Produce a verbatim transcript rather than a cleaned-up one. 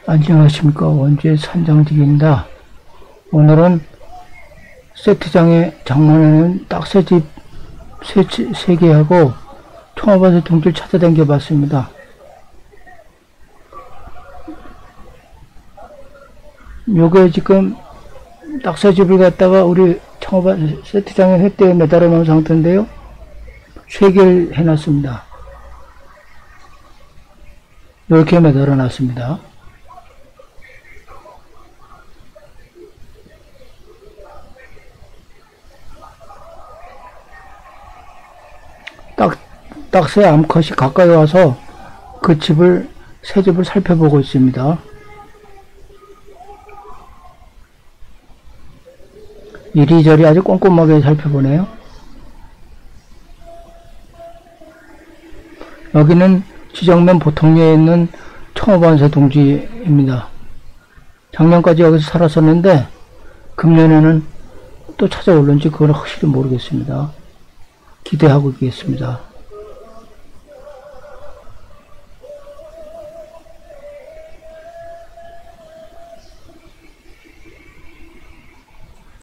안녕하십니까. 원주의 산장직입니다. 오늘은 세트장에 장만하는 딱새집 세 개하고 통화반세 둥지를 찾아다녀 봤습니다. 요게 지금 딱새집을 갖다가 우리 청어반 세트장에 횃대에 매달아 놓은 상태인데요. 세 개를 해놨습니다. 이렇게 매달아 놨습니다. 딱, 딱새 암컷이 가까이 와서 그 집을, 새 집을 살펴보고 있습니다. 이리저리 아주 꼼꼼하게 살펴보네요. 여기는 지정면 보통리에 있는 청어반세 둥지입니다. 작년까지 여기서 살았었는데 금년에는 또 찾아올는지 그건 확실히 모르겠습니다. 기대하고 있겠습니다.